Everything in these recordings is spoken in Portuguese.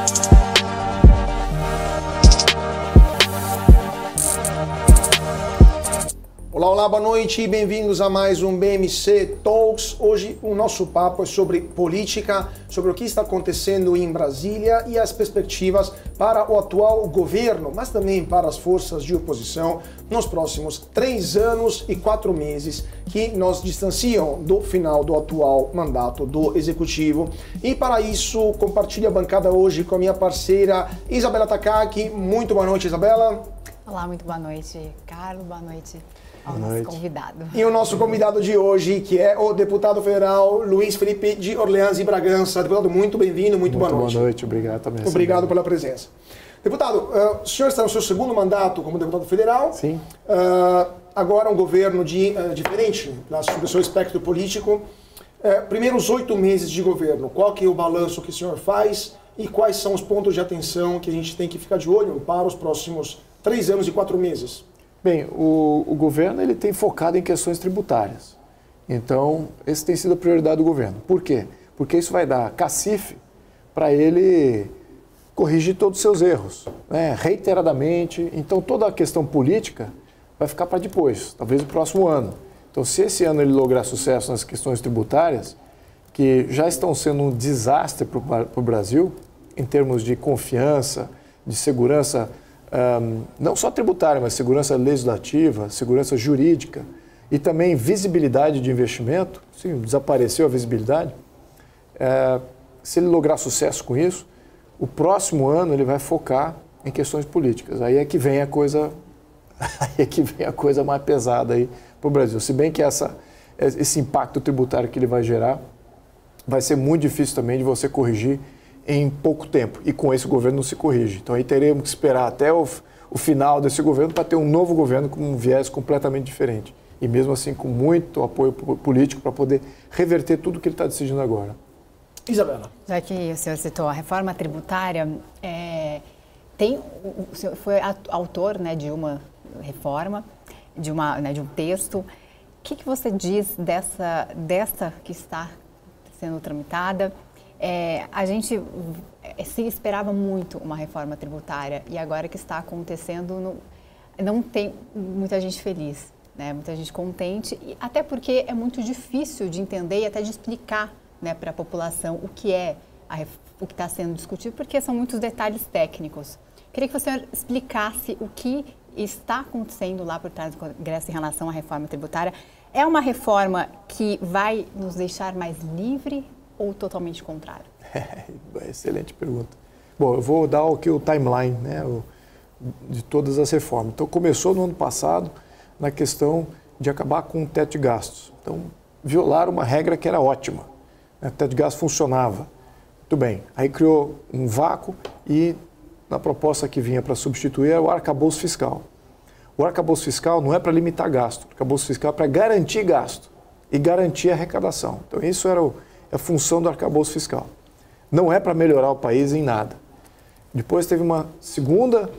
Olá, olá, boa noite e bem-vindos a mais um BMC Talks. Hoje o nosso papo é sobre política, sobre o que está acontecendo em Brasília e as perspectivas para o atual governo, mas também para as forças de oposição nos próximos 3 anos e 4 meses que nos distanciam do final do atual mandato do Executivo. E para isso, compartilho a bancada hoje com a minha parceira Isabela Takaki. Muito boa noite, Isabela. Olá, muito boa noite, Carlos. Boa noite ao nosso convidado. E o nosso convidado de hoje, que é o deputado federal Luiz Felipe de Orleans e Bragança. Deputado, muito bem-vindo, muito boa noite. Boa noite, obrigado também. Obrigado pela presença. Deputado, o senhor está no seu segundo mandato como deputado federal. Sim. Agora um governo diferente do seu espectro político. Primeiros 8 meses de governo, qual que é o balanço que o senhor faz e quais são os pontos de atenção que a gente tem que ficar de olho para os próximos 3 anos e 4 meses? Bem, o governo ele tem focado em questões tributárias. Então, esse tem sido a prioridade do governo. Por quê? Porque isso vai dar cacife para ele corrigir todos os seus erros, né? Reiteradamente. Então, toda a questão política vai ficar para depois, talvez no próximo ano. Então, se esse ano ele lograr sucesso nas questões tributárias, que já estão sendo um desastre para o Brasil, em termos de confiança, de segurança, não só tributária, mas segurança legislativa, segurança jurídica e também visibilidade de investimento. Sim, desapareceu a visibilidade. Se ele lograr sucesso com isso, o próximo ano ele vai focar em questões políticas. Aí é que vem a coisa, mais pesada aí para o Brasil. Se bem que esse impacto tributário que ele vai gerar vai ser muito difícil também de você corrigir em pouco tempo, e com esse governo não se corrige. Então aí teremos que esperar até o final desse governo para ter um novo governo com um viés completamente diferente. E mesmo assim com muito apoio político para poder reverter tudo que ele está decidindo agora. Isabela. Já que o senhor citou a reforma tributária, o senhor foi autor, né, de uma reforma, de um texto. O que você diz dessa que está sendo tramitada? A gente se esperava muito uma reforma tributária e agora que está acontecendo não tem muita gente feliz, né? Muita gente contente, e até porque é muito difícil de entender e até de explicar, né, para a população o que está sendo discutido, porque são muitos detalhes técnicos. Queria que o senhor explicasse o que está acontecendo lá por trás do Congresso em relação à reforma tributária. É uma reforma que vai nos deixar mais livre ou totalmente contrário? Excelente pergunta. Bom, eu vou dar aqui o timeline, né, de todas as reformas. Então, começou no ano passado na questão de acabar com o teto de gastos. Então, violaram uma regra que era ótima. O teto de gastos funcionava. Muito bem. Aí criou um vácuo e na proposta que vinha para substituir era o arcabouço fiscal. O arcabouço fiscal não é para limitar gasto. O arcabouço fiscal é para garantir gasto e garantir a arrecadação. Então, isso era a função do arcabouço fiscal. Não é para melhorar o país em nada. Depois teve uma segunda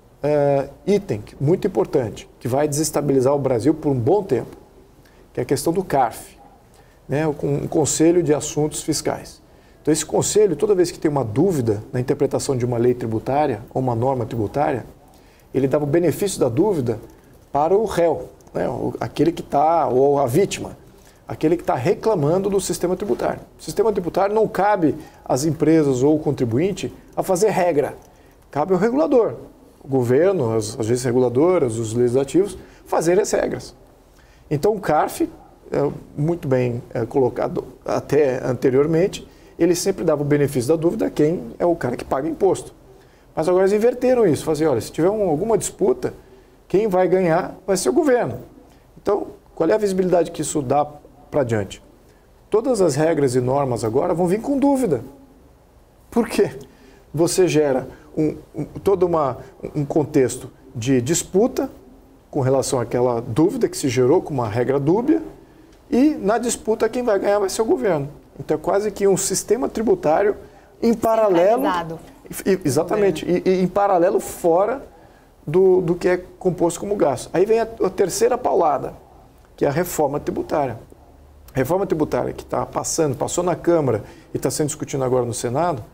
item muito importante, que vai desestabilizar o Brasil por um bom tempo, que é a questão do CARF, né, um Conselho de Assuntos Fiscais. Então esse conselho, toda vez que tem uma dúvida na interpretação de uma lei tributária ou uma norma tributária, ele dava o benefício da dúvida para o réu, né, aquele que está, ou a vítima, aquele que está reclamando do sistema tributário. O sistema tributário não cabe às empresas ou ao contribuinte a fazer regra. Cabe ao regulador, o governo, as agências reguladoras, os legislativos, fazerem as regras. Então o CARF, muito bem colocado até anteriormente, ele sempre dava o benefício da dúvida a quem é o cara que paga imposto. Mas agora eles inverteram isso, fazer, olha, se tiver alguma disputa, quem vai ganhar vai ser o governo. Então, qual é a visibilidade que isso dá para diante? Todas as regras e normas agora vão vir com dúvida. Por quê? Você gera todo um contexto de disputa com relação àquela dúvida que se gerou com uma regra dúbia e na disputa quem vai ganhar vai ser o governo. Então é quase que um sistema tributário em paralelo. Exatamente, e em paralelo fora do que é composto como gasto. Aí vem a terceira paulada, que é a reforma tributária. A reforma tributária que passou na Câmara e está sendo discutida agora no Senado,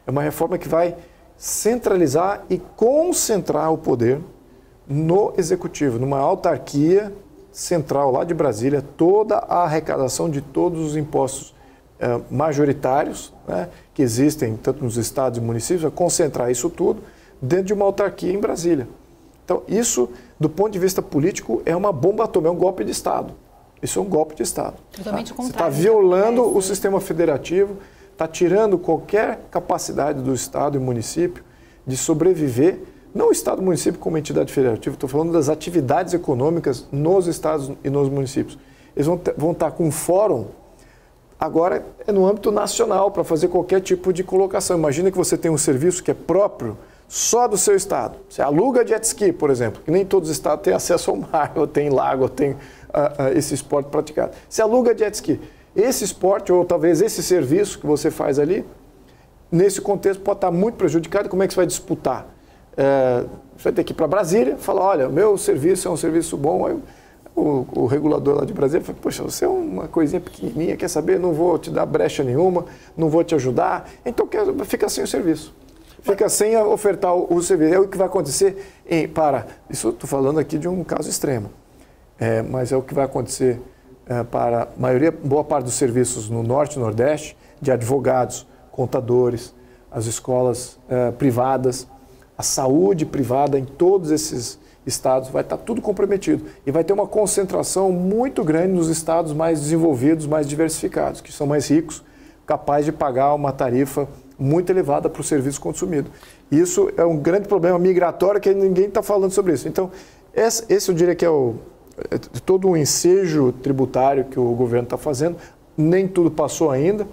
É uma reforma que vai centralizar e concentrar o poder no executivo, numa autarquia central lá de Brasília, toda a arrecadação de todos os impostos majoritários, né, que existem tanto nos estados e municípios, vai concentrar isso tudo dentro de uma autarquia em Brasília. Então, isso, do ponto de vista político, é uma bomba atômica, é um golpe de Estado. Isso é um golpe de Estado. Totalmente Você está violando o sistema federativo, está tirando qualquer capacidade do Estado e município de sobreviver, não o Estado e o município como entidade federativa, estou falando das atividades econômicas nos estados e nos municípios. Eles vão estar com um fórum, agora é no âmbito nacional, para fazer qualquer tipo de colocação. Imagina que você tem um serviço que é próprio só do seu estado. Você aluga jet ski, por exemplo, que nem todos os estados têm acesso ao mar, ou tem lago, ou tem esse esporte praticado. Você aluga jet ski. Esse esporte, ou talvez esse serviço que você faz ali, nesse contexto pode estar muito prejudicado. Como é que você vai disputar? Você vai ter que ir para Brasília e falar, olha, meu serviço é um serviço bom. Aí o regulador lá de Brasília fala, poxa, você é uma coisinha pequenininha, quer saber? Não vou te dar brecha nenhuma, não vou te ajudar. Então fica sem o serviço. Fica sem ofertar o serviço. É o que vai acontecer isso estou falando aqui de um caso extremo, mas é o que vai acontecer para boa parte dos serviços no Norte e Nordeste, de advogados, contadores, as escolas privadas, a saúde privada em todos esses estados, vai estar tudo comprometido. E vai ter uma concentração muito grande nos estados mais desenvolvidos, mais diversificados, que são mais ricos, capazes de pagar uma tarifa muito elevada para o serviço consumido. Isso é um grande problema migratório que ninguém está falando sobre isso. Então, esse eu diria que é todo um ensejo tributário que o governo está fazendo. Nem tudo passou ainda.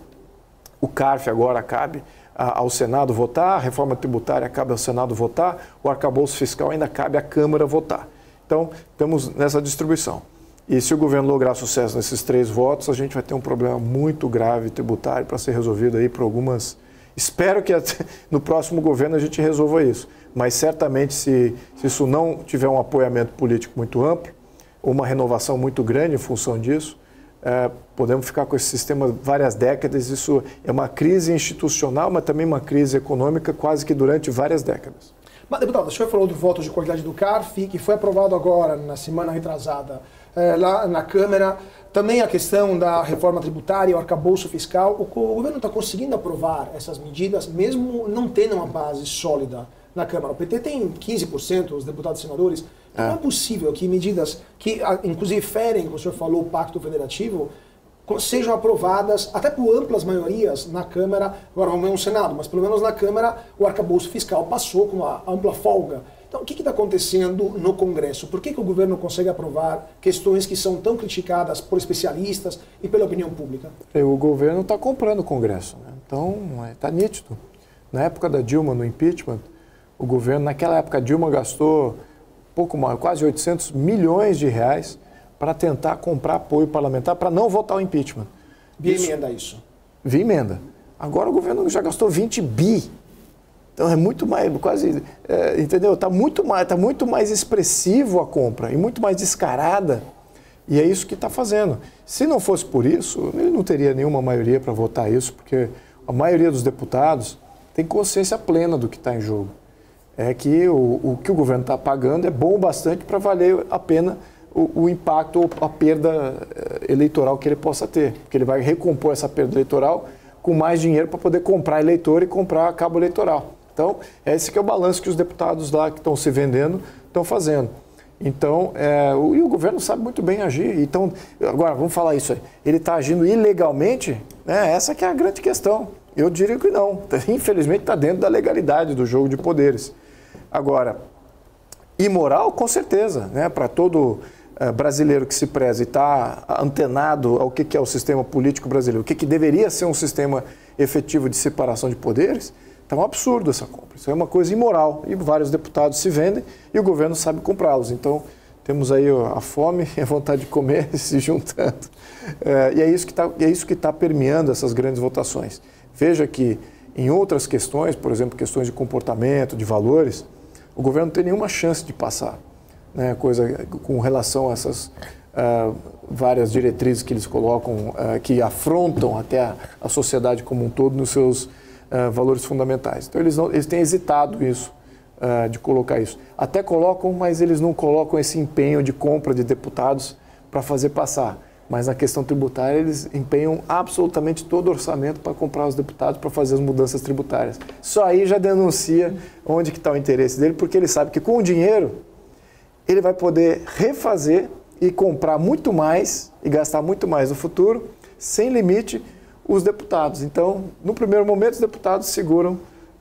O CARF agora cabe ao Senado votar, a reforma tributária cabe ao Senado votar, o arcabouço fiscal ainda cabe à Câmara votar. Então, estamos nessa distribuição. E se o governo lograr sucesso nesses 3 votos, a gente vai ter um problema muito grave tributário para ser resolvido aí por algumas... Espero que no próximo governo a gente resolva isso. Mas certamente se isso não tiver um apoiamento político muito amplo, ou uma renovação muito grande em função disso, podemos ficar com esse sistema várias décadas. Isso é uma crise institucional, mas também uma crise econômica quase que durante várias décadas. Mas, deputado, o senhor falou do voto de qualidade do CARF, que foi aprovado agora, na semana retrasada, lá na Câmara. Também a questão da reforma tributária, o arcabouço fiscal. O governo está conseguindo aprovar essas medidas, mesmo não tendo uma base sólida na Câmara. O PT tem 15%, os deputados e senadores. Então não é possível que medidas que, inclusive, ferem, como o senhor falou, o Pacto Federativo, sejam aprovadas até por amplas maiorias na Câmara. Agora vamos ver no Senado, mas pelo menos na Câmara o arcabouço fiscal passou com uma ampla folga. Então, o que está acontecendo no Congresso? Por que o governo consegue aprovar questões que são tão criticadas por especialistas e pela opinião pública? O governo está comprando o Congresso, né? Então, está nítido. Na época da Dilma, no impeachment, o governo, naquela época, a Dilma gastou pouco mais, quase 800 milhões de reais para tentar comprar apoio parlamentar para não votar o impeachment. Via emenda isso? Via emenda. Agora o governo já gastou 20 bi. Então é muito mais, quase, entendeu? Está muito mais expressivo a compra e muito mais descarada. E é isso que está fazendo. Se não fosse por isso, ele não teria nenhuma maioria para votar isso, porque a maioria dos deputados tem consciência plena do que está em jogo. É que o que o governo está pagando é bom o bastante para valer a pena o impacto ou a perda eleitoral que ele possa ter. Porque ele vai recompor essa perda eleitoral com mais dinheiro para poder comprar eleitor e comprar cabo eleitoral. Então, esse que é o balanço que os deputados lá que estão se vendendo estão fazendo. Então, e o governo sabe muito bem agir. Então, agora, vamos falar isso aí. Ele está agindo ilegalmente? Essa que é a grande questão. Eu diria que não. Infelizmente, está dentro da legalidade do jogo de poderes. Agora, imoral, com certeza, né? Para todo brasileiro que se preze e está antenado ao que é o sistema político brasileiro, o que deveria ser um sistema efetivo de separação de poderes, está um absurdo essa compra. Isso é uma coisa imoral e vários deputados se vendem e o governo sabe comprá-los. Então, temos aí a fome e a vontade de comer se juntando. E é isso que está permeando essas grandes votações. Veja que em outras questões, por exemplo, questões de comportamento, de valores, o governo não tem nenhuma chance de passar, né? Coisa com relação a essas várias diretrizes que eles colocam, que afrontam até a sociedade como um todo nos seus valores fundamentais. Então eles têm hesitado isso, de colocar isso. Até colocam, mas eles não colocam esse empenho de compra de deputados para fazer passar. Mas na questão tributária eles empenham absolutamente todo o orçamento para comprar os deputados para fazer as mudanças tributárias. Só aí já denuncia onde que está o interesse dele, porque ele sabe que com o dinheiro ele vai poder refazer e comprar muito mais e gastar muito mais no futuro, sem limite, os deputados. Então, no primeiro momento, os deputados seguram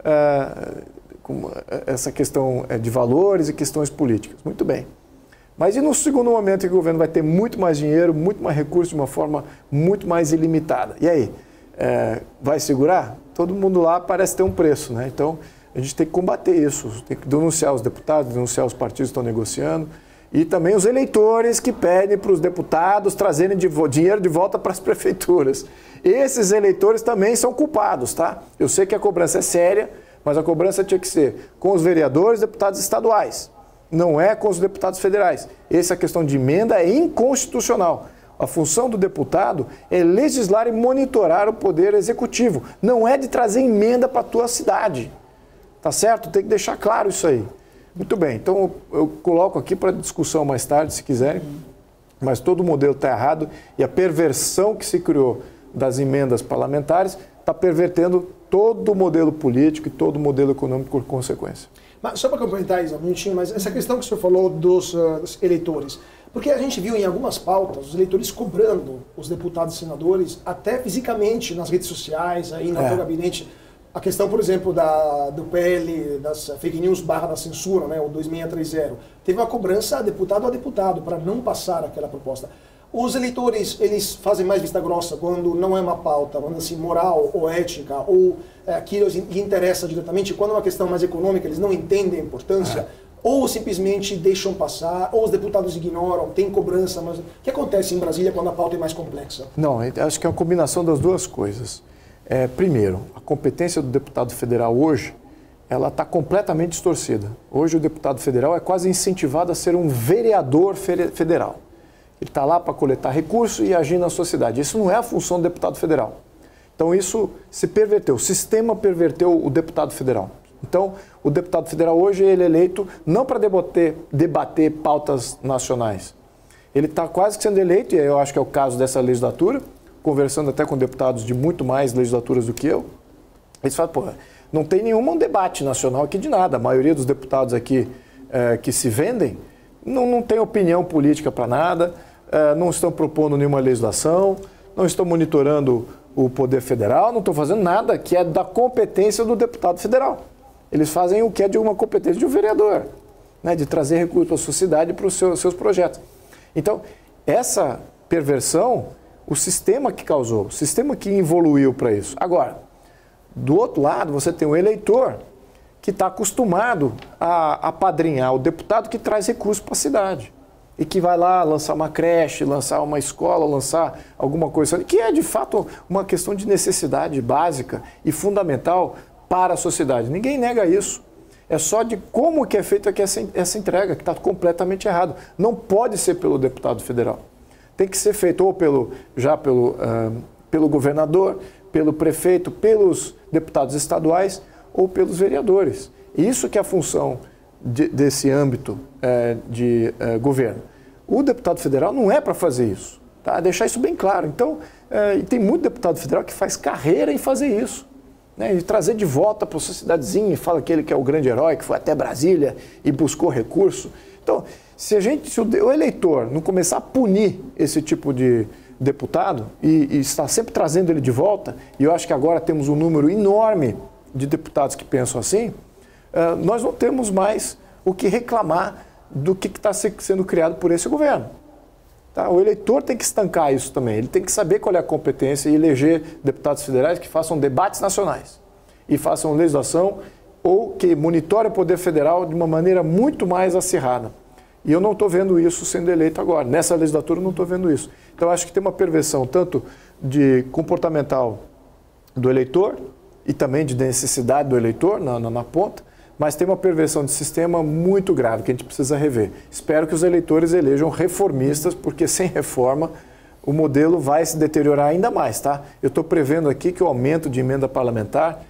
essa questão de valores e questões políticas. Muito bem. Mas e no segundo momento que o governo vai ter muito mais dinheiro, muito mais recursos, de uma forma muito mais ilimitada? E aí? Vai segurar? Todo mundo lá parece ter um preço, né? Então, a gente tem que combater isso, tem que denunciar os deputados, denunciar os partidos que estão negociando e também os eleitores que pedem para os deputados trazerem dinheiro de volta para as prefeituras. Esses eleitores também são culpados, tá? Eu sei que a cobrança é séria, mas a cobrança tinha que ser com os vereadores e deputados estaduais. Não é com os deputados federais. Essa questão de emenda é inconstitucional. A função do deputado é legislar e monitorar o poder executivo. Não é de trazer emenda para a tua cidade. Tá certo? Tem que deixar claro isso aí. Muito bem. Então eu coloco aqui para discussão mais tarde, se quiserem. Mas todo o modelo está errado e a perversão que se criou das emendas parlamentares está pervertendo todo o modelo político e todo o modelo econômico por consequência. Mas só para complementar isso um minutinho, mas essa questão que o senhor falou dos eleitores, porque a gente viu em algumas pautas os eleitores cobrando os deputados e senadores, até fisicamente nas redes sociais, aí no seu gabinete, a questão, por exemplo, do PL, das fake news / da censura, né, o 2630, teve uma cobrança a deputado para não passar aquela proposta. Os eleitores, eles fazem mais vista grossa quando não é uma pauta, vamos dizer assim, moral ou ética, ou aquilo lhes interessa diretamente. Quando é uma questão mais econômica, eles não entendem a importância, ou simplesmente deixam passar, ou os deputados ignoram, tem cobrança. Mas o que acontece em Brasília quando a pauta é mais complexa? Não, acho que é uma combinação das duas coisas. Primeiro, a competência do deputado federal hoje, ela está completamente distorcida. Hoje o deputado federal é quase incentivado a ser um vereador federal. Ele está lá para coletar recursos e agir na sociedade. Isso não é a função do deputado federal. Então isso se perverteu, o sistema perverteu o deputado federal. Então o deputado federal hoje ele é eleito não para debater pautas nacionais. Ele está quase que sendo eleito, e eu acho que é o caso dessa legislatura, conversando até com deputados de muito mais legislaturas do que eu, eles falam, pô, não tem nenhum debate nacional aqui de nada. A maioria dos deputados aqui que se vendem não tem opinião política para nada, não estão propondo nenhuma legislação, não estão monitorando o poder federal, não estão fazendo nada que é da competência do deputado federal. Eles fazem o que é de uma competência de um vereador, né, de trazer recursos para a sociedade para os seus projetos. Então, essa perversão, o sistema que causou, o sistema que evoluiu para isso. Agora, do outro lado, você tem um eleitor que está acostumado a apadrinhar o deputado que traz recursos para a cidade. E que vai lá lançar uma creche, lançar uma escola, lançar alguma coisa, que é de fato uma questão de necessidade básica e fundamental para a sociedade. Ninguém nega isso. É só de como que é feita aqui essa entrega, que está completamente errado. Não pode ser pelo deputado federal. Tem que ser feito ou pelo governador, pelo prefeito, pelos deputados estaduais ou pelos vereadores. Isso que é a função desse âmbito de governo. O deputado federal não é para fazer isso, tá? Deixar isso bem claro. Então, tem muito deputado federal que faz carreira em fazer isso, né? E trazer de volta para a sociedadezinha, e fala que ele que é o grande herói, que foi até Brasília e buscou recurso. Então, se o eleitor não começar a punir esse tipo de deputado e está sempre trazendo ele de volta, e eu acho que agora temos um número enorme de deputados que pensam assim, nós não temos mais o que reclamar do que está sendo criado por esse governo. Tá? O eleitor tem que estancar isso também, ele tem que saber qual é a competência e eleger deputados federais que façam debates nacionais e façam legislação ou que monitorem o poder federal de uma maneira muito mais acirrada. E eu não estou vendo isso sendo eleito agora. Nessa legislatura eu não estou vendo isso. Então acho que tem uma perversão tanto de comportamental do eleitor e também de necessidade do eleitor na ponta, mas tem uma perversão de sistema muito grave que a gente precisa rever. Espero que os eleitores elejam reformistas, porque sem reforma o modelo vai se deteriorar ainda mais, tá? Eu estou prevendo aqui que o aumento de emenda parlamentar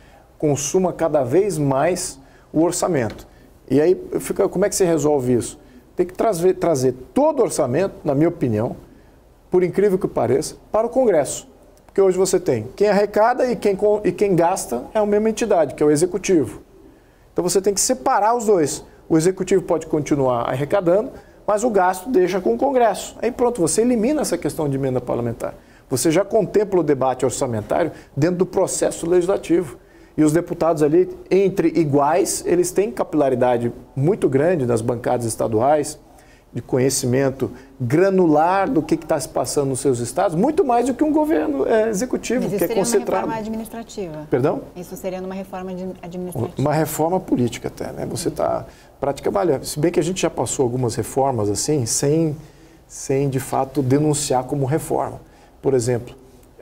consuma cada vez mais o orçamento. E aí, como é que se resolve isso? Tem que trazer todo o orçamento, na minha opinião, por incrível que pareça, para o Congresso. Porque hoje você tem quem arrecada e quem gasta é a mesma entidade, que é o Executivo. Então você tem que separar os dois. O Executivo pode continuar arrecadando, mas o gasto deixa com o Congresso. Aí pronto, você elimina essa questão de emenda parlamentar. Você já contempla o debate orçamentário dentro do processo legislativo. E os deputados ali, entre iguais, eles têm capilaridade muito grande nas bancadas estaduais, de conhecimento granular do que está se passando nos seus estados, muito mais do que um governo executivo, que é concentrado. Isso seria uma reforma administrativa. Perdão? Isso seria uma reforma administrativa. Uma reforma política até, né? Você está praticamente... Se bem que a gente já passou algumas reformas assim, sem de fato denunciar como reforma. Por exemplo,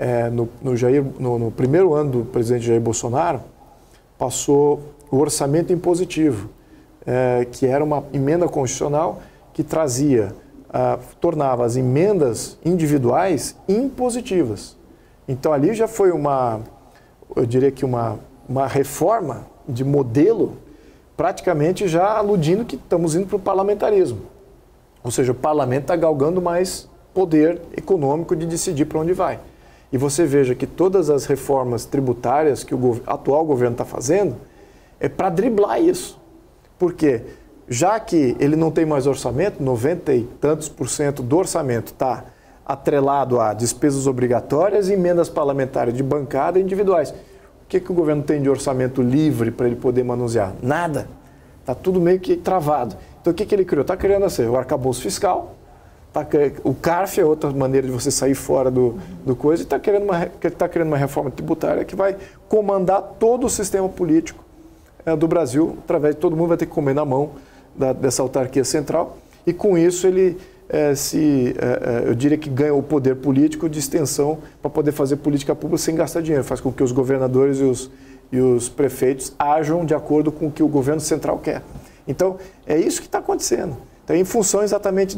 no primeiro ano do presidente Jair Bolsonaro, passou o orçamento impositivo, que era uma emenda constitucional que tornava as emendas individuais impositivas. Então ali já foi eu diria que uma reforma de modelo, praticamente já aludindo que estamos indo para o parlamentarismo. Ou seja, o parlamento está galgando mais poder econômico de decidir para onde vai. E você veja que todas as reformas tributárias que o atual governo está fazendo é para driblar isso. Por quê? Já que ele não tem mais orçamento, 90 e tantos % do orçamento está atrelado a despesas obrigatórias e emendas parlamentares de bancada individuais. O que o governo tem de orçamento livre para ele poder manusear? Nada. Está tudo meio que travado. Então o que ele criou? Está criando assim, o arcabouço fiscal, o CARF é outra maneira de você sair fora do coisa, e está querendo uma reforma tributária que vai comandar todo o sistema político do Brasil, através de todo mundo vai ter que comer na mão dessa autarquia central, e com isso ele eu diria que ganha o poder político de extensão para poder fazer política pública sem gastar dinheiro, faz com que os governadores e os prefeitos ajam de acordo com o que o governo central quer. Então, é isso que está acontecendo. Então, em função exatamente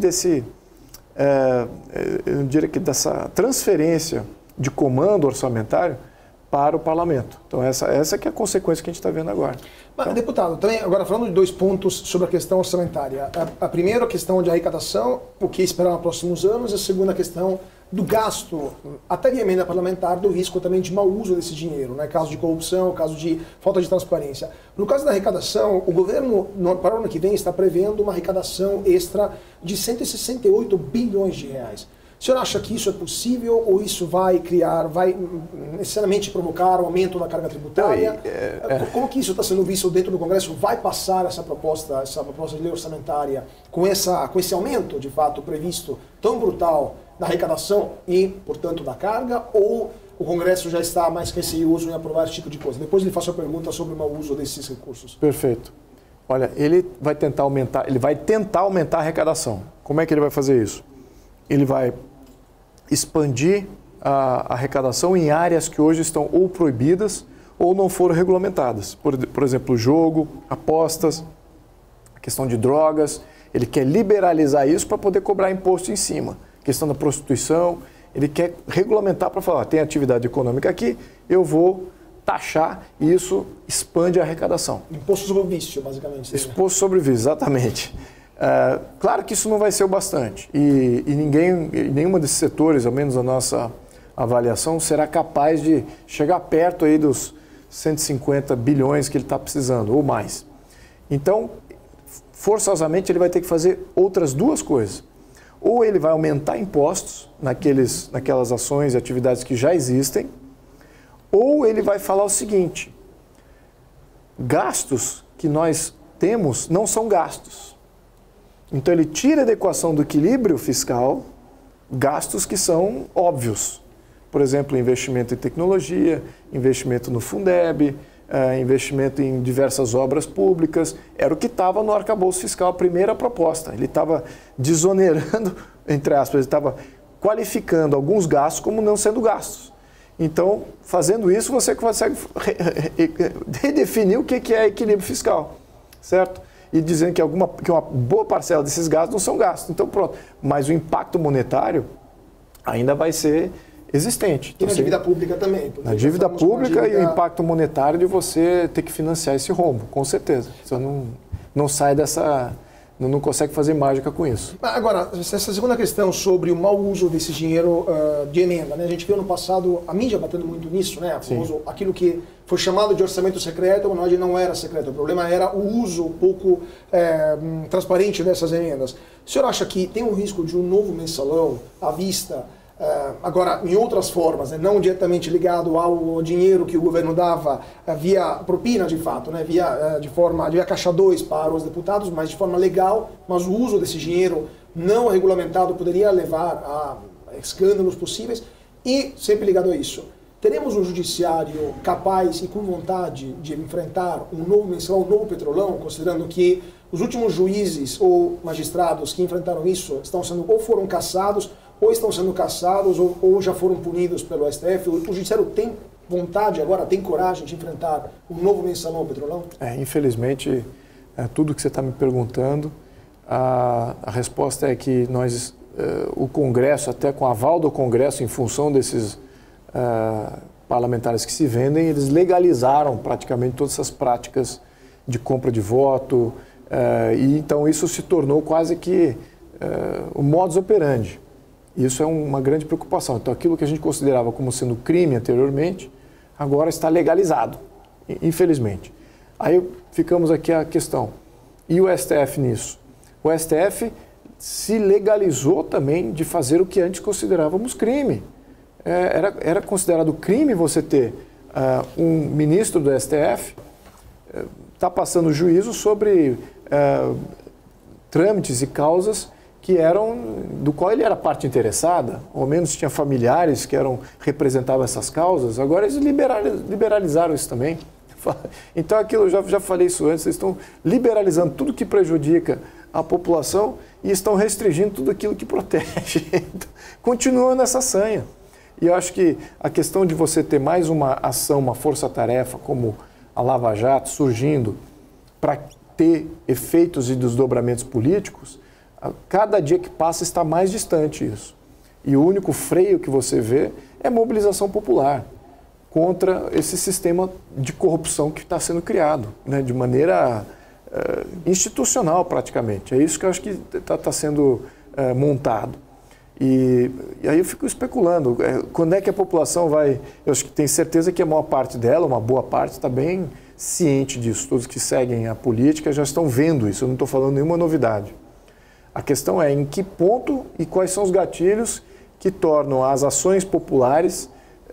eu diria que dessa transferência de comando orçamentário para o parlamento. Então, essa que é a consequência que a gente está vendo agora. Mas, deputado, também, agora falando de 2 pontos sobre a questão orçamentária. A primeira, a questão de arrecadação, o que esperar nos próximos anos, e a segunda, a questão do gasto, até de emenda parlamentar, do risco também de mau uso desse dinheiro, né? Caso de corrupção, caso de falta de transparência. No caso da arrecadação, o governo, para o ano que vem, está prevendo uma arrecadação extra de 168 bilhões de reais. O senhor acha que isso é possível ou isso vai necessariamente provocar um aumento da carga tributária? Como que isso está sendo visto dentro do Congresso? Vai passar essa proposta de lei orçamentária com esse aumento, de fato, previsto tão brutal da arrecadação e, portanto, da carga? Ou o Congresso já está mais receoso em aprovar esse tipo de coisa? Depois ele faço a pergunta sobre o mau uso desses recursos. Perfeito. Olha, ele vai tentar aumentar a arrecadação. Como é que ele vai fazer isso? Ele vai expandir a arrecadação em áreas que hoje estão ou proibidas ou não foram regulamentadas. Por exemplo, jogo, apostas, a questão de drogas. Ele quer liberalizar isso para poder cobrar imposto em cima. A questão da prostituição, ele quer regulamentar para falar, tem atividade econômica aqui, eu vou taxar e isso expande a arrecadação. Imposto sobre o vício, basicamente. Imposto sobre o vício, exatamente. Claro que isso não vai ser o bastante e nenhuma desses setores, ao menos a nossa avaliação, será capaz de chegar perto aí dos 150 bilhões que ele está precisando, ou mais. Então, forçosamente, ele vai ter que fazer outras 2 coisas. Ou ele vai aumentar impostos naquelas ações e atividades que já existem, ou ele vai falar o seguinte, gastos que nós temos não são gastos. Então ele tira da equação do equilíbrio fiscal gastos que são óbvios. Por exemplo, investimento em tecnologia, investimento no Fundeb, investimento em diversas obras públicas. Era o que estava no arcabouço fiscal, a primeira proposta. Ele estava desonerando, entre aspas, ele estava qualificando alguns gastos como não sendo gastos. Então, fazendo isso, você consegue redefinir o que é equilíbrio fiscal, certo? E dizendo que uma boa parcela desses gastos não são gastos. Então, pronto. Mas o impacto monetário ainda vai ser existente. E na dívida pública também. Na dívida pública e o impacto monetário de você ter que financiar esse rombo, com certeza. Você não sai dessa... Não consegue fazer mágica com isso. Agora, essa segunda questão sobre o mau uso desse dinheiro de emenda, né? A gente viu no passado a mídia batendo muito nisso, né? Aquilo que foi chamado de orçamento secreto, mas na verdade não era secreto. O problema era o uso pouco transparente dessas emendas. O senhor acha que tem um risco de um novo mensalão à vista, agora em outras formas, né? Não diretamente ligado ao dinheiro que o governo dava via propina de fato, né? via caixa 2 para os deputados, mas de forma legal, mas o uso desse dinheiro não regulamentado poderia levar a escândalos possíveis e sempre ligado a isso. Teremos um judiciário capaz e com vontade de enfrentar um novo mensalão, um novo petrolão, considerando que os últimos juízes ou magistrados que enfrentaram isso estão sendo ou foram cassados ou estão sendo caçados, ou já foram punidos pelo STF. O Judiciário tem vontade agora, tem coragem de enfrentar um novo mensalão ao petrolão? Infelizmente, tudo que você está me perguntando, a resposta é que nós, o Congresso, até com aval do Congresso, em função desses parlamentares que se vendem, eles legalizaram praticamente todas essas práticas de compra de voto, e então isso se tornou quase que o modus operandi. Isso é uma grande preocupação. Então, aquilo que a gente considerava como sendo crime anteriormente, agora está legalizado, infelizmente. Aí ficamos aqui a questão, e o STF nisso? O STF se legalizou também de fazer o que antes considerávamos crime. Era considerado crime você ter um ministro do STF tá passando juízo sobre trâmites e causas que do qual ele era parte interessada, ou ao menos tinha familiares que representavam essas causas. Agora eles liberalizaram isso também. Então aquilo, eu já falei isso antes, eles estão liberalizando tudo que prejudica a população e estão restringindo tudo aquilo que protege. Então, continua nessa sanha. E eu acho que a questão de você ter mais uma ação, uma força-tarefa, como a Lava Jato, surgindo para ter efeitos e desdobramentos políticos, cada dia que passa está mais distante isso. E o único freio que você vê é mobilização popular contra esse sistema de corrupção que está sendo criado, né, de maneira institucional praticamente. É isso que eu acho que está sendo montado. E aí eu fico especulando, quando é que a população vai... Eu acho que tenho certeza que a maior parte dela, uma boa parte, está bem ciente disso. Todos que seguem a política já estão vendo isso, eu não estou falando nenhuma novidade. A questão é em que ponto e quais são os gatilhos que tornam as ações populares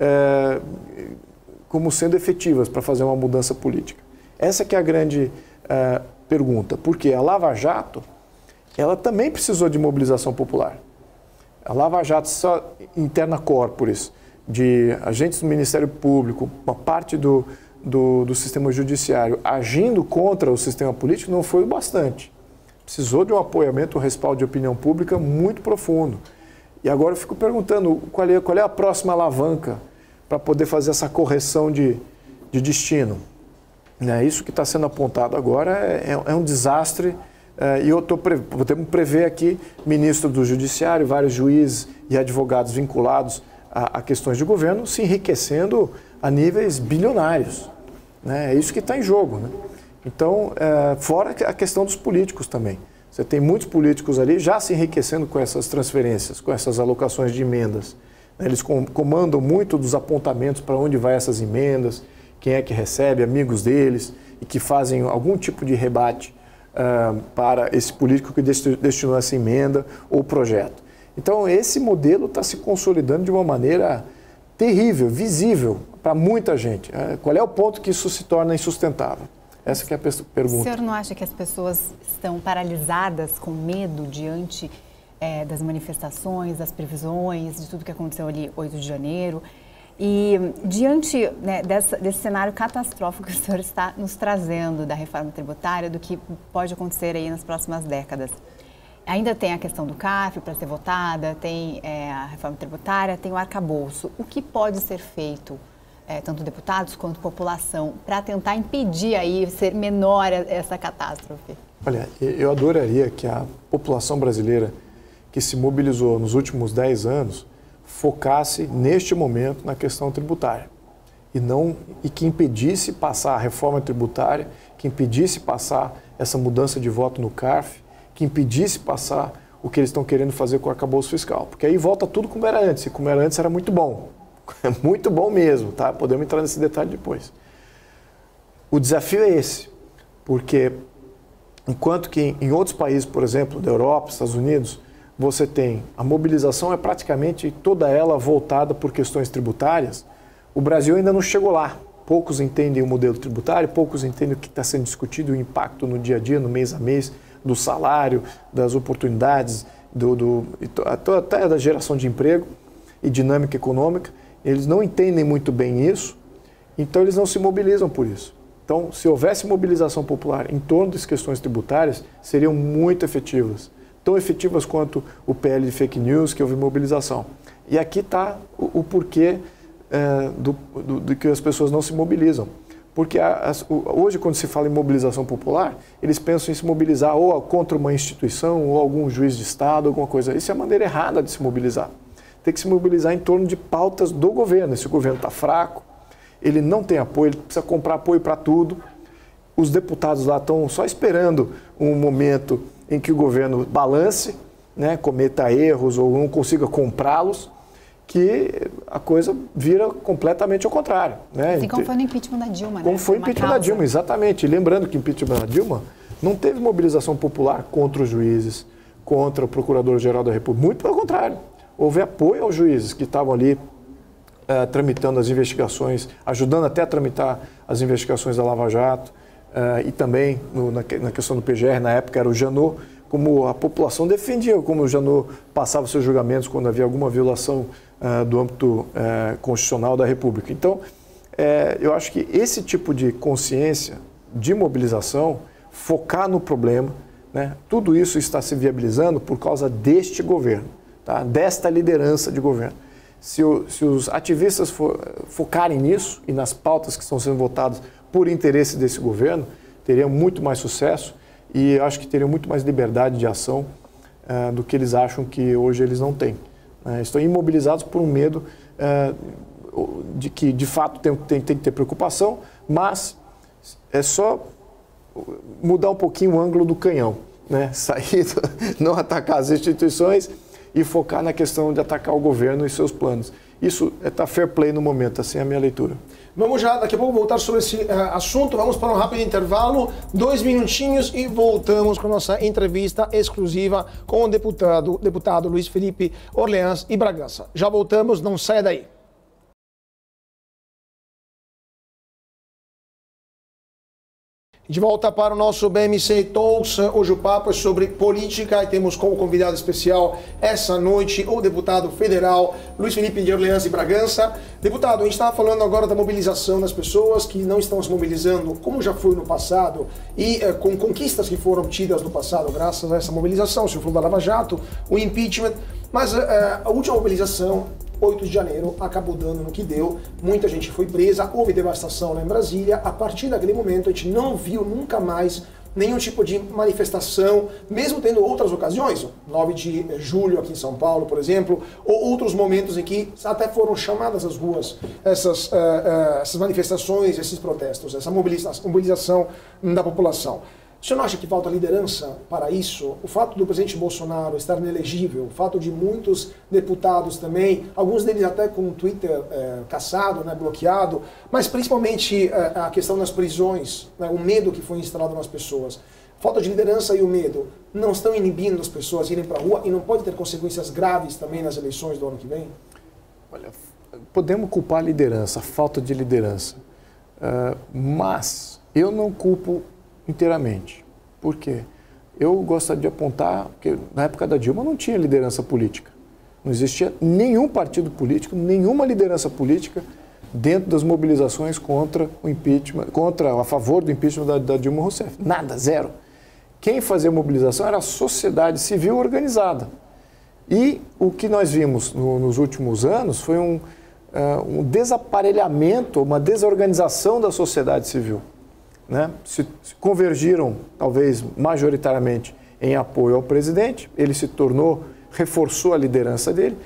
como sendo efetivas para fazer uma mudança política. Essa que é a grande pergunta, porque a Lava Jato, ela também precisou de mobilização popular. A Lava Jato, só interna corporis, de agentes do Ministério Público, uma parte do sistema judiciário agindo contra o sistema político não foi o bastante. Precisou de um apoiamento, um respaldo de opinião pública muito profundo. E agora eu fico perguntando qual é a próxima alavanca para poder fazer essa correção de destino. Isso que está sendo apontado agora é um desastre. E podemos prever aqui ministro do Judiciário, vários juízes e advogados vinculados a questões de governo se enriquecendo a níveis bilionários. É isso que está em jogo. Então, fora a questão dos políticos também. Você tem muitos políticos ali já se enriquecendo com essas transferências, com essas alocações de emendas. Eles comandam muito dos apontamentos para onde vai essas emendas, quem é que recebe, amigos deles, e que fazem algum tipo de rebate para esse político que destinou essa emenda ou projeto. Então, esse modelo está se consolidando de uma maneira terrível, visível para muita gente. Qual é o ponto que isso se torna insustentável? Essa que é a pergunta. O senhor não acha que as pessoas estão paralisadas com medo diante das manifestações, das previsões, de tudo que aconteceu ali 8 de janeiro? E diante desse cenário catastrófico que o senhor está nos trazendo da reforma tributária, do que pode acontecer aí nas próximas décadas, ainda tem a questão do CARF para ser votada, tem a reforma tributária, tem o arcabouço. O que pode ser feito, tanto deputados quanto população, para tentar impedir aí, ser menor essa catástrofe? Olha, eu adoraria que a população brasileira que se mobilizou nos últimos 10 anos focasse neste momento na questão tributária e que impedisse passar a reforma tributária, que impedisse passar essa mudança de voto no CARF, que impedisse passar o que eles estão querendo fazer com o arcabouço fiscal. Porque aí volta tudo como era antes, e como era antes era muito bom. Muito bom mesmo, tá? Podemos entrar nesse detalhe depois. O desafio é esse, porque enquanto que em outros países, por exemplo, da Europa, Estados Unidos, você tem a mobilização é praticamente toda ela voltada por questões tributárias, o Brasil ainda não chegou lá. Poucos entendem o modelo tributário, poucos entendem o que está sendo discutido, o impacto no dia a dia, no mês a mês, do salário, das oportunidades, até da geração de emprego e dinâmica econômica. Eles não entendem muito bem isso, então eles não se mobilizam por isso. Então, se houvesse mobilização popular em torno das questões tributárias, seriam muito efetivas. Tão efetivas quanto o PL de fake news, que houve mobilização. E aqui está o porquê do que as pessoas não se mobilizam. Porque hoje, quando se fala em mobilização popular, eles pensam em se mobilizar ou contra uma instituição, ou algum juiz de Estado, alguma coisa. Isso é a maneira errada de se mobilizar. Tem que se mobilizar em torno de pautas do governo. Esse governo está fraco, ele não tem apoio, ele precisa comprar apoio para tudo. Os deputados lá estão só esperando um momento em que o governo balance, né, cometa erros ou não consiga comprá-los, que a coisa vira completamente ao contrário. Né? Assim como foi no impeachment da Dilma. Como foi o impeachment da Dilma, exatamente. E lembrando que o impeachment da Dilma não teve mobilização popular contra os juízes, contra o Procurador-Geral da República. Muito pelo contrário. Houve apoio aos juízes que estavam ali tramitando as investigações, ajudando até a tramitar as investigações da Lava Jato, e também na questão do PGR, na época era o Janot, como a população defendia, como o Janot passava seus julgamentos quando havia alguma violação do âmbito constitucional da República. Então, eu acho que esse tipo de consciência, de mobilização, focar no problema, né, tudo isso está se viabilizando por causa deste governo, tá, desta liderança de governo. Se os ativistas focarem nisso e nas pautas que estão sendo votadas por interesse desse governo, teriam muito mais sucesso e eu acho que teriam muito mais liberdade de ação do que eles acham que hoje eles não têm. Estão imobilizados por um medo de que, de fato, tem que ter preocupação, mas é só mudar um pouquinho o ângulo do canhão, né? Sair, não atacar as instituições e focar na questão de atacar o governo e seus planos. Isso está fair play no momento, assim é a minha leitura. Vamos já, daqui a pouco, voltar sobre esse assunto. Vamos para um rápido intervalo, 2 minutinhos e voltamos com a nossa entrevista exclusiva com o deputado Luiz Felipe Orleans e Bragança. Já voltamos, não saia daí. De volta para o nosso BMC Talks. Hoje o papo é sobre política e temos como convidado especial essa noite o deputado federal Luiz Felipe de Orleans e Bragança. Deputado, a gente estava falando agora da mobilização das pessoas que não estão se mobilizando como já foi no passado e com conquistas que foram obtidas no passado graças a essa mobilização, o senhor falou da Lava Jato, o impeachment, mas a última mobilização, 8 de janeiro, acabou dando no que deu, muita gente foi presa, houve devastação lá em Brasília. A partir daquele momento a gente não viu nunca mais nenhum tipo de manifestação, mesmo tendo outras ocasiões, 9 de julho aqui em São Paulo, por exemplo, ou outros momentos em que até foram chamadas às ruas essas manifestações, esses protestos, essa mobilização da população. O senhor não acha que falta liderança para isso? O fato do presidente Bolsonaro estar inelegível, o fato de muitos deputados também, alguns deles até com o Twitter caçado, né, bloqueado, mas principalmente a questão das prisões, né, o medo que foi instalado nas pessoas. Falta de liderança e o medo não estão inibindo as pessoas de irem para a rua e não pode ter consequências graves também nas eleições do ano que vem? Olha, podemos culpar a liderança, a falta de liderança, mas eu não culpo inteiramente. Por quê? Eu gostaria de apontar que na época da Dilma não tinha liderança política. Não existia nenhum partido político, nenhuma liderança política dentro das mobilizações contra o impeachment, a favor do impeachment da Dilma Rousseff. Nada, zero. Quem fazia mobilização era a sociedade civil organizada. E o que nós vimos nos últimos anos foi um desaparelhamento, uma desorganização da sociedade civil. Né? Se convergiram, talvez majoritariamente, em apoio ao presidente, ele se tornou, reforçou a liderança dele,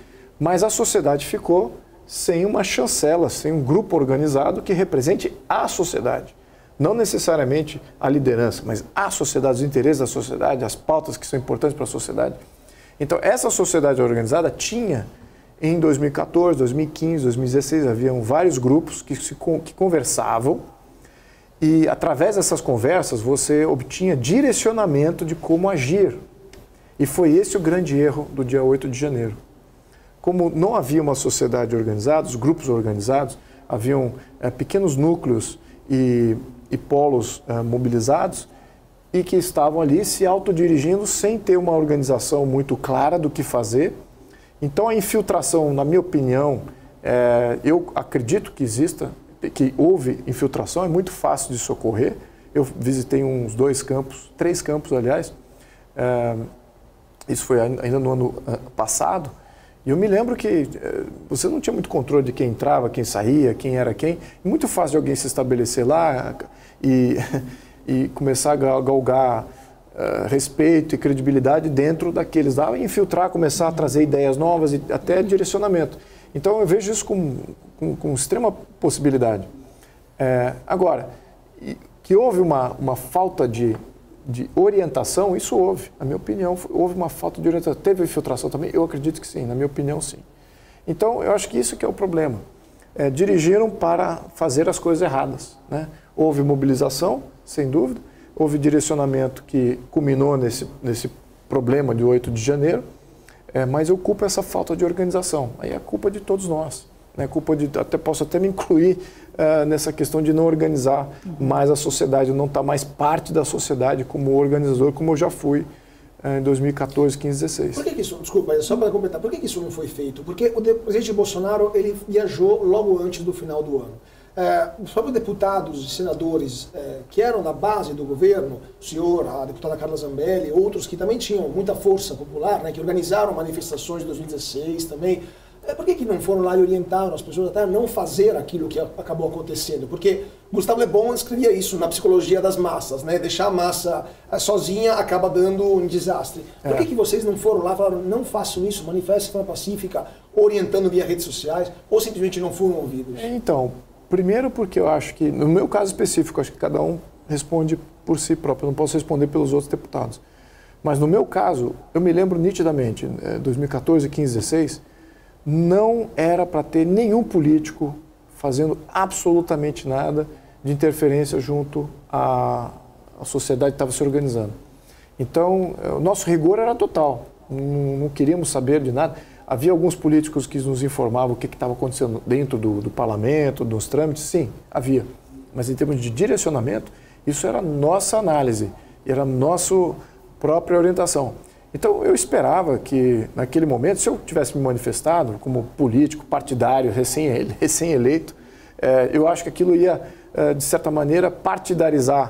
mas a sociedade ficou sem uma chancela, sem um grupo organizado que represente a sociedade. Não necessariamente a liderança, mas a sociedade, os interesses da sociedade, as pautas que são importantes para a sociedade. Então, essa sociedade organizada tinha, em 2014, 2015, 2016, haviam vários grupos que conversavam e, através dessas conversas, você obtinha direcionamento de como agir. E foi esse o grande erro do dia 8 de janeiro. Como não havia uma sociedade organizada, os grupos organizados, haviam pequenos núcleos e polos mobilizados e que estavam ali se autodirigindo sem ter uma organização muito clara do que fazer. Então a infiltração, na minha opinião, eu acredito que exista, que houve infiltração, é muito fácil de socorrer. Eu visitei uns 3 campos, aliás, isso foi ainda no ano passado, e eu me lembro que você não tinha muito controle de quem entrava, quem saía, quem era quem. É muito fácil de alguém se estabelecer lá e começar a galgar respeito e credibilidade dentro daqueles lá, e infiltrar, começar a trazer ideias novas e até direcionamento. Então eu vejo isso com extrema possibilidade. Agora, que houve uma falta de orientação, isso houve. Na minha opinião, houve uma falta de orientação. Teve infiltração também? Eu acredito que sim, na minha opinião, sim. Então, eu acho que isso que é o problema. Dirigiram para fazer as coisas erradas, né? Houve mobilização, sem dúvida, houve direcionamento que culminou nesse problema de 8 de janeiro, mas eu culpo essa falta de organização. Aí é culpa de todos nós. Né? Posso até me incluir nessa questão de não organizar mais a sociedade, não estar mais parte da sociedade como organizador, como eu já fui em 2014, 15, 16. Por que isso, desculpa, só para completar, por que isso não foi feito? Porque o presidente Bolsonaro, ele viajou logo antes do final do ano. Os próprios deputados e senadores que eram da base do governo, o senhor, a deputada Carla Zambelli, outros que também tinham muita força popular, né, que organizaram manifestações em 2016 também, por que não foram lá e orientaram as pessoas até a não fazer aquilo que acabou acontecendo? Porque Gustavo Le Bon escrevia isso na psicologia das massas, né? Deixar a massa sozinha acaba dando um desastre. Por que vocês não foram lá e falaram, não façam isso, manifestem de forma pacífica, orientando via redes sociais, ou simplesmente não foram ouvidos? Então, primeiro porque eu acho que, no meu caso específico, acho que cada um responde por si próprio, eu não posso responder pelos outros deputados. Mas no meu caso, eu me lembro nitidamente, 2014, 15, 16, não era para ter nenhum político fazendo absolutamente nada de interferência junto à sociedade que estava se organizando. Então, o nosso rigor era total, não queríamos saber de nada. Havia alguns políticos que nos informavam o que estava acontecendo dentro do parlamento, dos trâmites, sim, havia. Mas em termos de direcionamento, isso era nossa análise, era nossa própria orientação. Então, eu esperava que, naquele momento, se eu tivesse me manifestado como político, partidário, recém-eleito, eu acho que aquilo ia, de certa maneira, partidarizar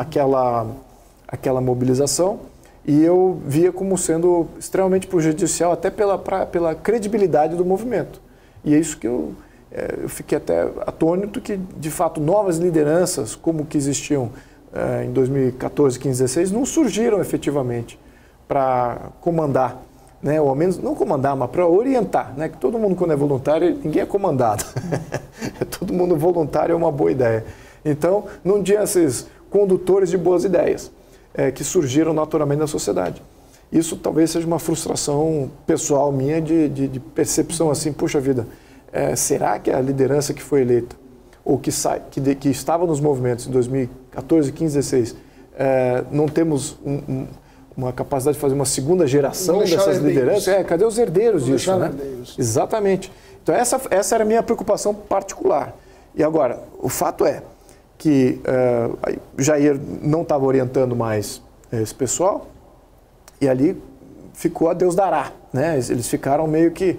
aquela mobilização, e eu via como sendo extremamente prejudicial até pela credibilidade do movimento. E é isso que eu fiquei até atônito que, de fato, novas lideranças, como que existiam em 2014, 15, 16, não surgiram efetivamente para comandar, né? Ou ao menos, não comandar, mas para orientar, né? Que todo mundo, quando é voluntário, ninguém é comandado. Todo mundo voluntário é uma boa ideia. Então, não tinha esses condutores de boas ideias que surgiram naturalmente na sociedade. Isso talvez seja uma frustração pessoal minha de percepção assim, puxa vida, será que a liderança que foi eleita, ou que estava nos movimentos em 2014, 15, 16, não temos uma capacidade de fazer uma segunda geração dessas lideranças? Cadê os herdeiros disso, né? Exatamente. Então essa era a minha preocupação particular. E agora, o fato é que Jair não estava orientando mais esse pessoal, e ali ficou a Deus dará, né? Eles ficaram meio que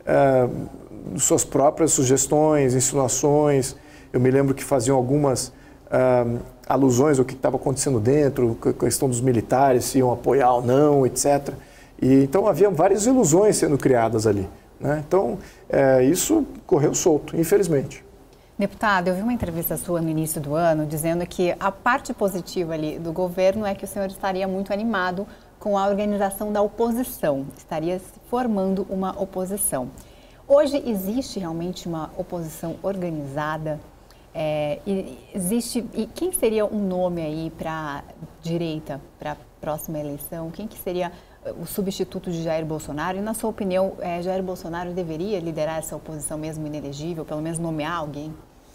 suas próprias sugestões, insinuações. Eu me lembro que faziam algumas alusões ao que estava acontecendo dentro, a questão dos militares, se iam apoiar ou não, etc. E, então havia várias ilusões sendo criadas ali, né? Então isso correu solto, infelizmente. Deputado, eu vi uma entrevista sua no início do ano dizendo que a parte positiva ali do governo é que o senhor estaria muito animado com a organização da oposição, estaria se formando uma oposição. Hoje existe realmente uma oposição organizada? E quem seria um nome aí para a direita, para a próxima eleição? Quem que seria o substituto de Jair Bolsonaro? E, na sua opinião, Jair Bolsonaro deveria liderar essa oposição mesmo inelegível, pelo menos nomear alguém?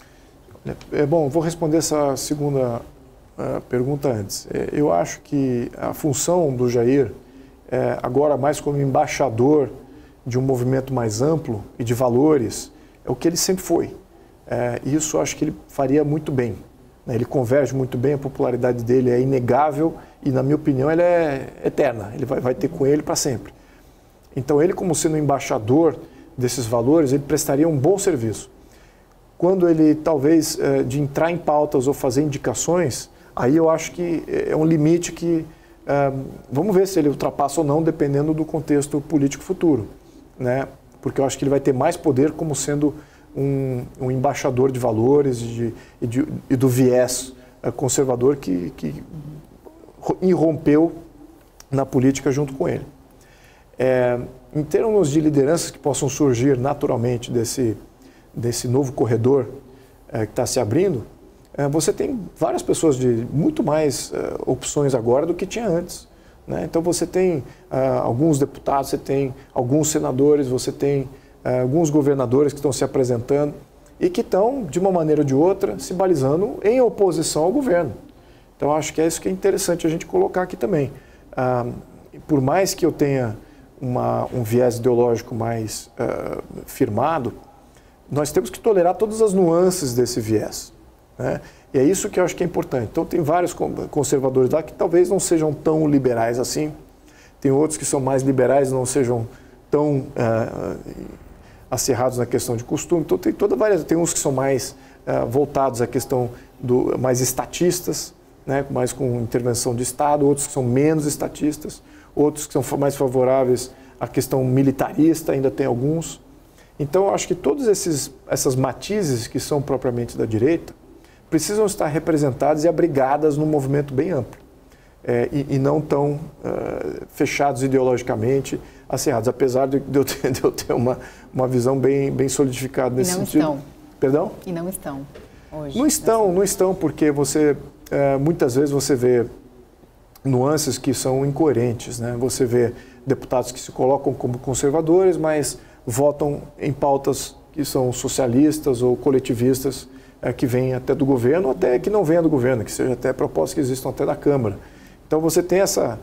Bom, vou responder essa segunda pergunta antes. Eu acho que a função do Jair, agora mais como embaixador de um movimento mais amplo e de valores, é o que ele sempre foi. Isso eu acho que ele faria muito bem. Ele converge muito bem, a popularidade dele é inegável e, na minha opinião, ela é eterna. Ele vai ter com ele para sempre. Então, ele, como sendo embaixador desses valores, ele prestaria um bom serviço. Quando ele, talvez, de entrar em pautas ou fazer indicações, aí eu acho que é um limite que vamos ver se ele ultrapassa ou não, dependendo do contexto político futuro, né? Porque eu acho que ele vai ter mais poder como sendo um embaixador de valores e do viés conservador que irrompeu na política junto com ele. Em termos de lideranças que possam surgir naturalmente desse novo corredor que está se abrindo, você tem várias pessoas de muito mais opções agora do que tinha antes, né? Então você tem alguns deputados, você tem alguns senadores, você tem alguns governadores que estão se apresentando e que estão, de uma maneira ou de outra, se balizando em oposição ao governo. Então acho que é isso que é interessante a gente colocar aqui também. Por mais que eu tenha um viés ideológico mais firmado, nós temos que tolerar todas as nuances desse viés, né? E é isso que eu acho que é importante. Então tem vários conservadores lá que talvez não sejam tão liberais assim, tem outros que são mais liberais e não sejam tão acerrados na questão de costume. Então tem uns que são mais voltados à questão mais estatistas, né, mais com intervenção de Estado, outros que são menos estatistas, outros que são mais favoráveis à questão militarista, ainda tem alguns. Então, eu acho que todos essas matizes que são propriamente da direita precisam estar representadas e abrigadas num movimento bem amplo e não tão fechados ideologicamente, acerrados, apesar de eu ter uma visão bem solidificada nesse sentido. Não estão. Perdão? E não estão hoje. Não estão, porque muitas vezes você vê nuances que são incoerentes, né? Você vê deputados que se colocam como conservadores, mas votam em pautas que são socialistas ou coletivistas, que vêm até do governo, ou até que não venham do governo, que seja até propostas que existam até da Câmara. Então você tem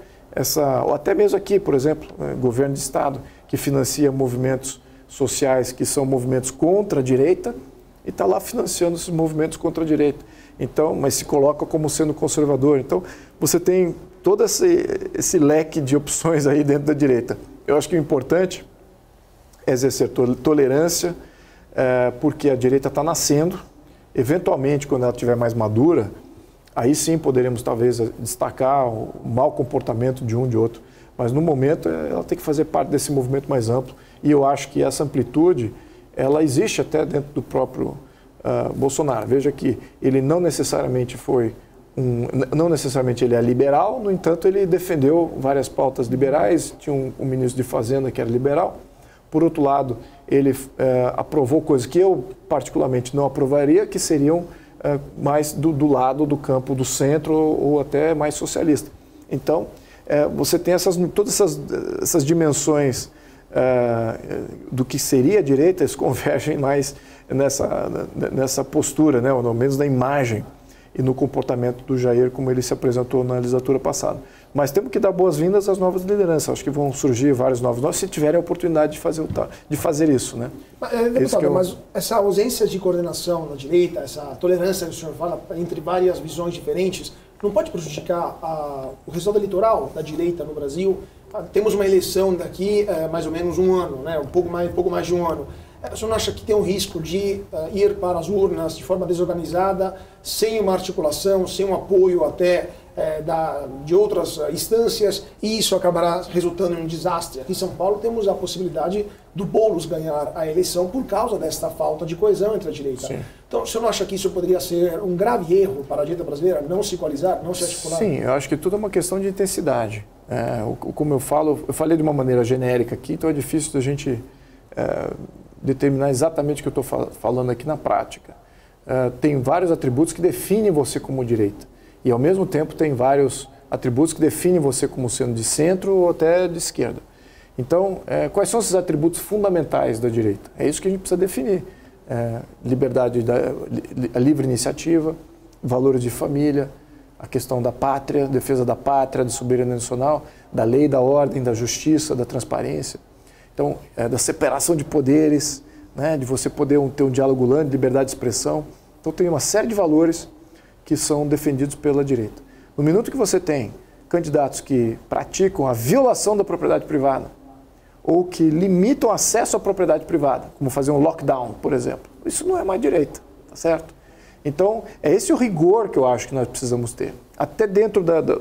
ou até mesmo aqui, por exemplo, governo de Estado, que financia movimentos sociais que são movimentos contra a direita e está lá financiando esses movimentos contra a direita. Então, mas se coloca como sendo conservador. Então, você tem todo esse leque de opções aí dentro da direita. Eu acho que o importante é exercer tolerância, porque a direita está nascendo. Eventualmente, quando ela estiver mais madura, aí sim poderemos talvez destacar o mau comportamento de um de outro. Mas no momento ela tem que fazer parte desse movimento mais amplo. E eu acho que essa amplitude, ela existe até dentro do próprio Bolsonaro. Veja que ele não necessariamente ele é liberal, no entanto ele defendeu várias pautas liberais, tinha um ministro de Fazenda que era liberal. Por outro lado, ele aprovou coisas que eu particularmente não aprovaria, que seriam mais do lado do campo do centro ou até mais socialista. Então, você tem todas essas dimensões do que seria a direita, eles convergem mais nessa postura, né, ou ao menos na imagem e no comportamento do Jair, como ele se apresentou na legislatura passada. Mas temos que dar boas-vindas às novas lideranças. Acho que vão surgir vários novos nomes, se tiverem a oportunidade de fazer isso, né? Deputado, mas essa ausência de coordenação na direita, essa tolerância que o senhor fala entre várias visões diferentes, não pode prejudicar o resultado eleitoral da direita no Brasil? Temos uma eleição daqui mais ou menos um ano, né? um pouco mais de um ano. O senhor não acha que tem um risco de ir para as urnas de forma desorganizada, sem uma articulação, sem um apoio até de outras instâncias, e isso acabará resultando em um desastre? Aqui em São Paulo temos a possibilidade do Boulos ganhar a eleição por causa desta falta de coesão entre a direita. Sim. Então, o senhor não acha que isso poderia ser um grave erro para a direita brasileira, não se coalizar, não se articular? Sim, eu acho que tudo é uma questão de intensidade. Como eu falei de uma maneira genérica aqui, então é difícil da gente determinar exatamente o que eu estou falando aqui na prática. Tem vários atributos que definem você como direita. E, ao mesmo tempo, tem vários atributos que definem você como sendo de centro ou até de esquerda. Então, quais são esses atributos fundamentais da direita? É isso que a gente precisa definir. Liberdade, a livre iniciativa, valores de família, a questão da pátria, defesa da pátria, da soberania nacional, da lei, da ordem, da justiça, da transparência. Então, da separação de poderes, né, de você poder ter um diálogo lânguido, liberdade de expressão. Então, tem uma série de valores que são defendidos pela direita. No minuto que você tem candidatos que praticam a violação da propriedade privada ou que limitam o acesso à propriedade privada, como fazer um lockdown, por exemplo, isso não é mais direita, tá certo? Então, é esse o rigor que eu acho que nós precisamos ter. Até dentro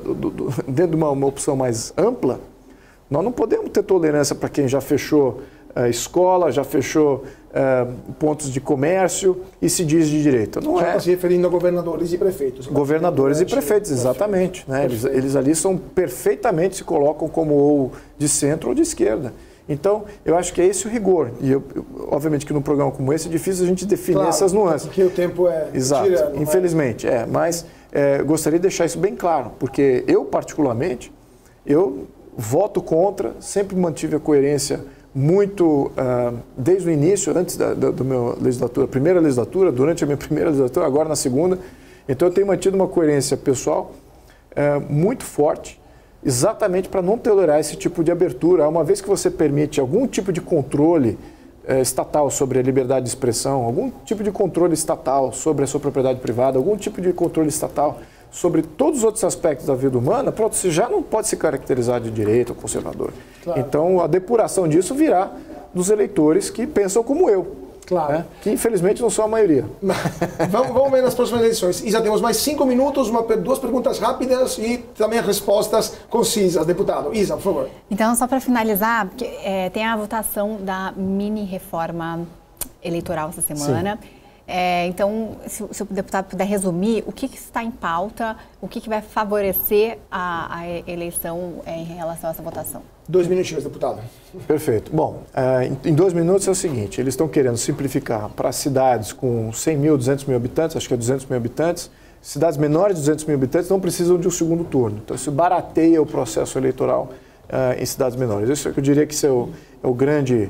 de uma opção mais ampla, nós não podemos ter tolerância para quem já fechou escola, já fechou pontos de comércio e se diz de direita. Não já está se referindo a governadores e prefeitos. Governadores e prefeitos, exatamente. Né? Eles ali perfeitamente se colocam como ou de centro ou de esquerda. Então, eu acho que é esse o rigor. E, obviamente, que num programa como esse é difícil a gente definir essas nuances. Porque o tempo é exato, tirano, infelizmente. Mas gostaria de deixar isso bem claro, porque eu, particularmente, eu voto contra, sempre mantive a coerência muito, desde o início, antes da minha legislatura, primeira legislatura, durante a minha primeira legislatura, agora na segunda. Então, eu tenho mantido uma coerência pessoal muito forte, exatamente para não tolerar esse tipo de abertura. Uma vez que você permite algum tipo de controle estatal sobre a liberdade de expressão, algum tipo de controle estatal sobre a sua propriedade privada, algum tipo de controle estatal sobre todos os outros aspectos da vida humana, pronto, você já não pode se caracterizar de direita ou conservador. Claro. Então, a depuração disso virá dos eleitores que pensam como eu. Claro. Né? Que, infelizmente, não são a maioria. Vamos ver nas próximas eleições. Isa, temos mais 5 minutos, duas perguntas rápidas e também respostas concisas. Deputado, Isa, por favor. Então, só para finalizar, tem a votação da mini-reforma eleitoral essa semana. Então, se o deputado puder resumir, o que está em pauta, o que vai favorecer a eleição em relação a essa votação? 2 minutinhos, deputado. Perfeito. Bom, em 2 minutos é o seguinte, eles estão querendo simplificar para cidades com 100 mil, 200 mil habitantes, acho que é 200 mil habitantes, cidades menores de 200 mil habitantes não precisam de um segundo turno. Então, isso barateia o processo eleitoral em cidades menores. Isso eu diria que isso é o grande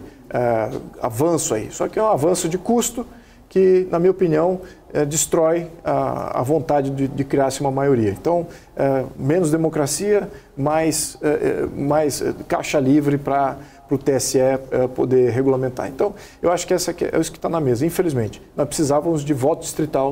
avanço aí. Só que é um avanço de custo que, na minha opinião, destrói a vontade de criar-se uma maioria. Então, menos democracia, mais caixa livre para o TSE poder regulamentar. Então, eu acho que é isso que está na mesa. Infelizmente, nós precisávamos de voto distrital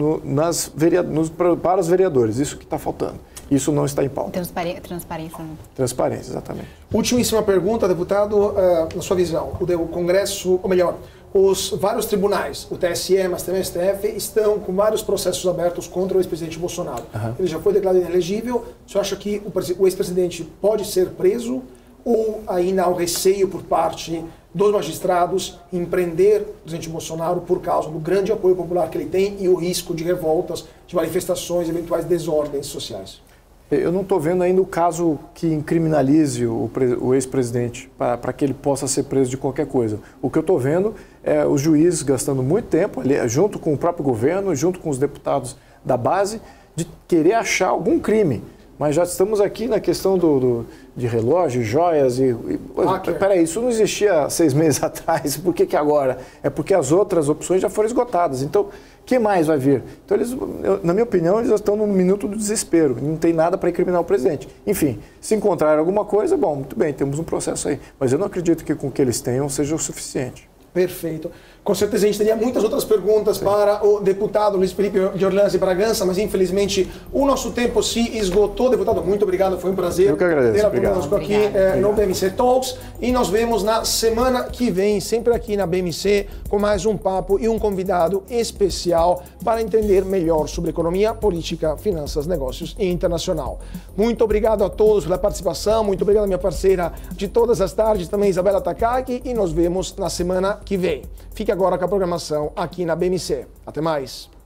para os vereadores. Isso que está faltando. Isso não está em pauta. Transparência. Transparência, exatamente. Ultimíssima pergunta, deputado, na sua visão. O Congresso, ou melhor, os vários tribunais, o TSE, mas também o STF, estão com vários processos abertos contra o ex-presidente Bolsonaro. Ele já foi declarado inelegível. O senhor acha que o ex-presidente pode ser preso ou ainda há um receio por parte dos magistrados em prender o presidente Bolsonaro por causa do grande apoio popular que ele tem e o risco de revoltas, de manifestações, eventuais desordens sociais? Eu não estou vendo ainda o caso que incriminalize o ex-presidente para que ele possa ser preso de qualquer coisa. O que eu estou vendo é os juízes gastando muito tempo, ali, junto com o próprio governo, junto com os deputados da base, de querer achar algum crime. Mas já estamos aqui na questão de relógio, joias peraí, isso não existia 6 meses atrás, por que agora? É porque as outras opções já foram esgotadas. Então, o que mais vai vir? Então, na minha opinião, eles estão no minuto do desespero. Não tem nada para incriminar o presidente. Enfim, se encontrarem alguma coisa, bom, muito bem, temos um processo aí. Mas eu não acredito que com o que eles tenham seja o suficiente. Perfeito. Com certeza a gente teria muitas outras perguntas para o deputado Luiz Felipe de Orleans e Bragança, mas infelizmente o nosso tempo se esgotou. Deputado, muito obrigado, foi um prazer Eu que agradeço. tê-la conosco aqui no BMC Talks. E nós vemos na semana que vem, sempre aqui na BMC, com mais um papo e um convidado especial para entender melhor sobre economia, política, finanças, negócios e internacional. Muito obrigado a todos pela participação, muito obrigado à minha parceira de todas as tardes, também Isabela Takagi, e nos vemos na semana que vem. Fique agora com a programação aqui na BMC. Até mais!